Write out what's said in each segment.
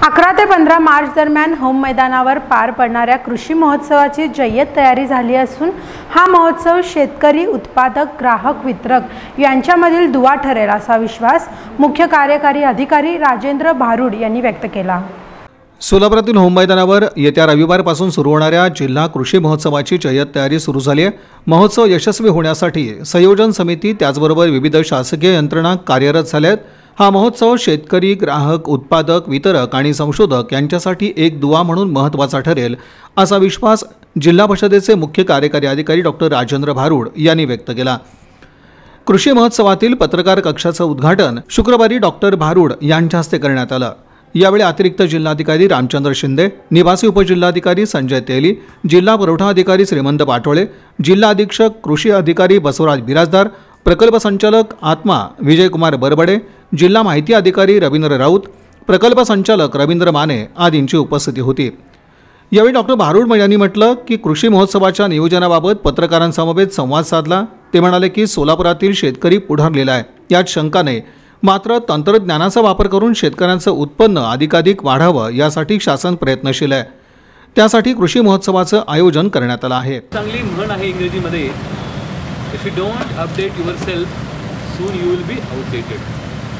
11 ते 15 मार्च दरम्यान होम मैदानावर पार पडणाऱ्या कृषी महोत्सवाची जय्यत तयारी झाली असून हा महोत्सव शेतकरी, उत्पादक, ग्राहक, वितरक यांच्यामधील दुवा ठरेल असा विश्वास मुख्य कार्यकारी अधिकारी राजेंद्र भारूड यांनी व्यक्त केला। सोलापुरातील होम मैदानावर येत्या रविवारपासून सुरू होणाऱ्या जिल्हा कृषी महोत्सवाची जय्यत तयारी सुरू झाली आहे। महोत्सव यशस्वी होण्यासाठी संयोजन समिती त्याचबरोबर विविध शासकीय यंत्रणा कार्यरत झाल्या आहेत। हा महोत्सव शेतकरी, ग्राहक, उत्पादक, वितरक आणि संशोधक यांच्यासाठी एक दुवा म्हणून महत्त्वाचा ठरेल असा विश्वास जिल्हा परिषदेचे मुख्य कार्यकारी अधिकारी डॉक्टर राजेंद्र भारूड यांनी व्यक्त केला। कृषी महोत्सवातील पत्रकार कक्षाचं उद्घाटन शुक्रवारी डॉक्टर भारूड यांच्या हस्ते करण्यात आलं। यावेळी अतिरिक्त जिल्हाधिकारी रामचंद्र शिंदे, निवासी उपजिल्हाधिकारी संजय तेली, जिल्हा पुरवठा अधिकारी श्रीमंत पाटोळे, जिल्हा अधीक्षक कृषी अधिकारी बसवराज बिराजदार, प्रकल्प संचालक आत्मा विजयकुमार बरबडे, जिल्हा माहिती अधिकारी रवींद्र राऊत, प्रकल्प संचालक रवींद्र माने आदींची उपस्थिती होती। यावेळी डॉक्टर भारूड यांनी म्हटलं की कृषी महोत्सवाच्या नियोजनाबाबत पत्रकारांसमवेत संवाद साधला। ते म्हणाले की सोलापुरातील शेतकरी पुढारलेला आहे, यात शंका नाही, मात्र तंत्रज्ञानाचा वापर करून शेतकऱ्यांचं उत्पन्न अधिकाधिक वाढावं यासाठी शासन प्रयत्नशील आहे। त्यासाठी कृषी महोत्सवाचं आयोजन करण्यात आलं आहे। चांगली म्हण आहे इंग्रजीमध्ये, if you don't update yourself soon you will be outdated.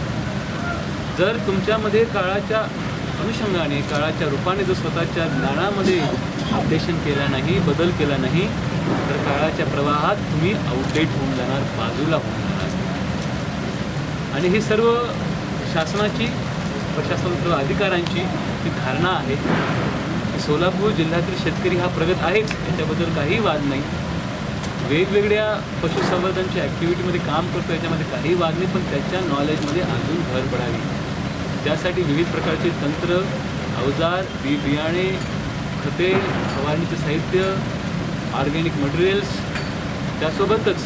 जर तुमच्यामध्ये काळाच्या अनुषंगाने, काळाच्या रूपाने जर स्वतःच्या ज्ञानामध्ये अपडेशन केलं नाही, बदल केला नाही, तर काळाच्या प्रवाहात तुम्ही आउटडेट होऊन जाणार, बाजूला होऊन जाणार। आणि ही सर्व शासनाची, प्रशासन, सर्व अधिकाऱ्यांची ही धारणा आहे की सोलापूर जिल्ह्यातील शेतकरी हा प्रगत आहेच, याच्याबद्दल काही वाद नाही। वेगवेगळ्या पशुसंवर्धनच्या ॲक्टिव्हिटीमध्ये काम करतो, याच्यामध्ये काही वाद नाही, पण त्याच्या नॉलेजमध्ये अजून भर पडावी। त्यासाठी विविध प्रकारचे तंत्र, अवजार, बियाणे, खते, फवारणीचे साहित्य, ऑर्गॅनिक मटेरियल्स, त्यासोबतच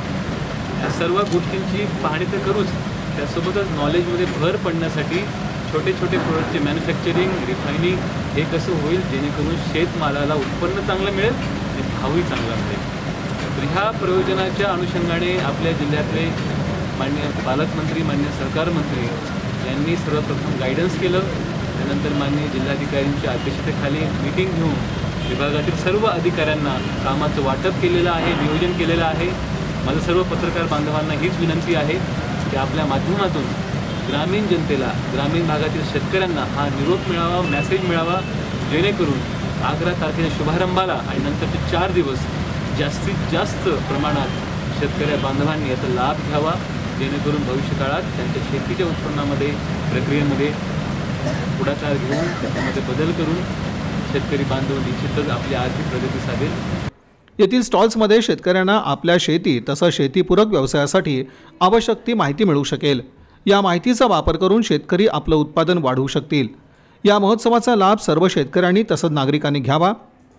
या सर्व गोष्टींची पाहणी तर करूच, त्यासोबतच नॉलेजमध्ये भर पडण्यासाठी छोटे छोटे प्रोडक्टचे मॅन्युफॅक्चरिंग, रिफायनिंग हे कसं होईल जेणेकरून शेतमालाला उत्पन्न चांगलं मिळेल आणि भावही चांगला मिळेल। तर ह्या प्रयोजनाच्या अनुषंगाने आपल्या जिल्ह्यातले माननीय पालकमंत्री, माननीय सरकार मंत्री यांनी सर्वप्रथम गायडन्स केलं। त्यानंतर माननीय जिल्हाधिकाऱ्यांच्या अध्यक्षतेखाली मीटिंग घेऊन विभागातील सर्व अधिकाऱ्यांना कामाचं वाटप केलेलं आहे, नियोजन केलेलं आहे। माझं सर्व पत्रकार बांधवांना हीच विनंती आहे की आपल्या माध्यमातून ग्रामीण जनतेला, ग्रामीण भागातील शेतकऱ्यांना हा निरोप मिळावा, मेसेज मिळावा, जेणेकरून 11 तारखेच्या शुभारंभाला आणि नंतरचे 4 दिवस जास्तीत जास्त प्रमाणात शेतकऱ्या बांधवांनी याचा लाभ घ्यावा, जेणेकरून भविष्यकाळात त्यांच्या शेतीच्या उत्पन्नामध्ये, प्रक्रियेमध्ये पुढाकार घेऊन त्यामध्ये बदल करून शेतकरी बांधव निश्चितच आपली आर्थिक प्रगती साधेल। येथील स्टॉल्समध्ये शेतकऱ्यांना आपल्या शेती तसंच शेतीपूरक व्यवसायासाठी आवश्यक ती माहिती मिळू शकेल। या माहितीचा वापर करून शेतकरी आपलं उत्पादन वाढवू शकतील। या महोत्सवाचा लाभ सर्व शेतकऱ्यांनी तसंच नागरिकांनी घ्यावा।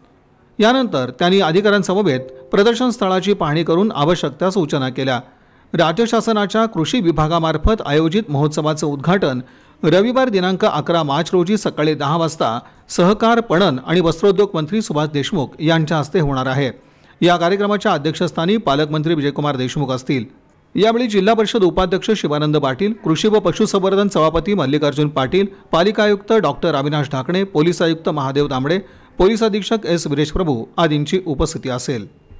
यानंतर त्यांनी अधिकाऱ्यांसमवेत प्रदर्शन स्थळाची पाहणी करून आवश्यक त्या सूचना केल्या। राज्य शासनाच्या कृषी विभागामार्फत आयोजित महोत्सवाचं उद्घाटन रविवार दिनांक 11 मार्च रोजी सकाळी 10 वाजता सहकार, पणन आणि वस्त्रोद्योग मंत्री सुभाष देशमुख यांच्या हस्ते होणार आहे। या कार्यक्रमाच्या अध्यक्षस्थानी पालकमंत्री विजयकुमार देशमुख असतील। यावेळी जिल्हा परिषद उपाध्यक्ष शिवानंद पाटील, कृषी व पशुसंवर्धन सभापती मल्लिकार्जुन पाटील, पालिका आयुक्त डॉक्टर अविनाश ढाकणे, पोलीस आयुक्त महादेव दामडे, पोलीस अधीक्षक एस विरेश प्रभू आदींची उपस्थिती असेल।